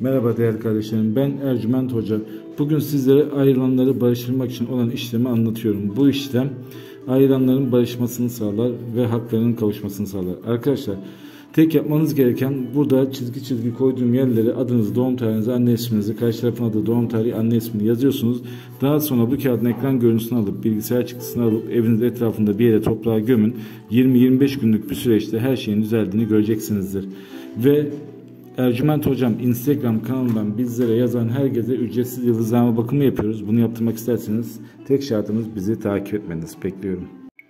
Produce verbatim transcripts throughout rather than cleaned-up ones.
Merhaba değerli kardeşlerim, ben Ercüment Hoca. Bugün sizlere ayrılanları barıştırmak için olan işlemi anlatıyorum. Bu işlem ayrılanların barışmasını sağlar ve haklarının kavuşmasını sağlar. Arkadaşlar, tek yapmanız gereken burada çizgi çizgi koyduğum yerlere adınızı, doğum tarihinizi, anne isminizi, karşı tarafın adı, doğum tarihi, anne ismini yazıyorsunuz. Daha sonra bu kağıdın ekran görüntüsünü alıp, bilgisayar çıktısını alıp evinizin etrafında bir yere toprağa gömün. yirmi yirmi beş günlük bir süreçte her şeyin düzeldiğini göreceksinizdir. Ve Ercüment Hocam Instagram kanalından bizlere yazan herkese ücretsiz yıldızlama bakımı yapıyoruz. Bunu yaptırmak isterseniz tek şartımız bizi takip etmeniz. Bekliyorum.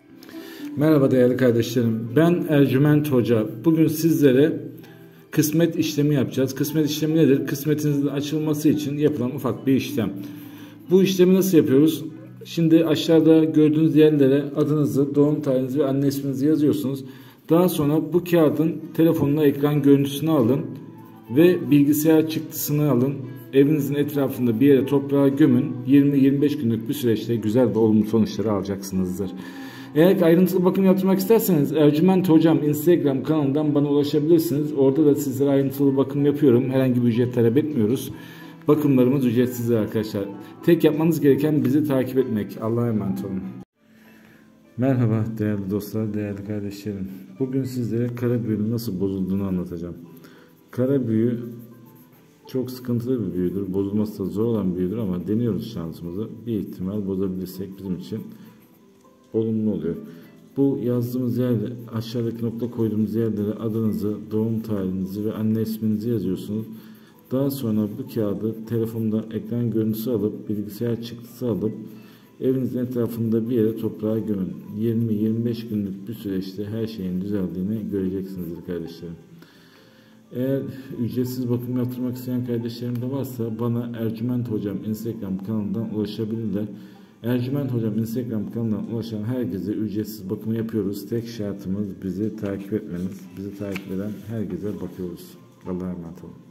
Merhaba değerli kardeşlerim. Ben Ercüment Hoca. Bugün sizlere kısmet işlemi yapacağız. Kısmet işlemi nedir? Kısmetinizin açılması için yapılan ufak bir işlem. Bu işlemi nasıl yapıyoruz? Şimdi aşağıda gördüğünüz yerlere adınızı, doğum tarihinizi ve anne isminizi yazıyorsunuz. Daha sonra bu kağıdın telefonuna ekran görüntüsünü alın ve bilgisayar çıktısını alın. Evinizin etrafında bir yere toprağa gömün. yirmi yirmi beş günlük bir süreçte güzel ve olumlu sonuçları alacaksınızdır. Eğer ayrıntılı bakım yaptırmak isterseniz Ercüment Hocam Instagram kanalından bana ulaşabilirsiniz. Orada da sizlere ayrıntılı bakım yapıyorum. Herhangi bir ücret talep etmiyoruz. Bakımlarımız ücretsizdir arkadaşlar. Tek yapmanız gereken bizi takip etmek. Allah'a emanet olun. Merhaba değerli dostlar, değerli kardeşlerim. Bugün sizlere kara büyünün nasıl bozulduğunu anlatacağım. Kara büyü çok sıkıntılı bir büyüdür. Bozulması da zor olan bir büyüdür ama deniyoruz şansımızı. Bir ihtimal bozabilirsek bizim için olumlu oluyor. Bu yazdığımız yerde, aşağıdaki nokta koyduğumuz yerlere adınızı, doğum tarihinizi ve anne isminizi yazıyorsunuz. Daha sonra bu kağıdı telefonda ekran görüntüsü alıp, bilgisayar çıktısı alıp evinizin etrafında bir yere toprağa gömün. yirmi yirmi beş günlük bir süreçte her şeyin düzeldiğini göreceksinizdir kardeşlerim. Eğer ücretsiz bakım yaptırmak isteyen kardeşlerim de varsa bana Ercüment Hocam Instagram kanalından ulaşabilirler. Ercüment Hocam Instagram kanalından ulaşan herkese ücretsiz bakımı yapıyoruz. Tek şartımız bizi takip etmeniz. Bizi takip eden herkese bakıyoruz. Allah'a emanet olun.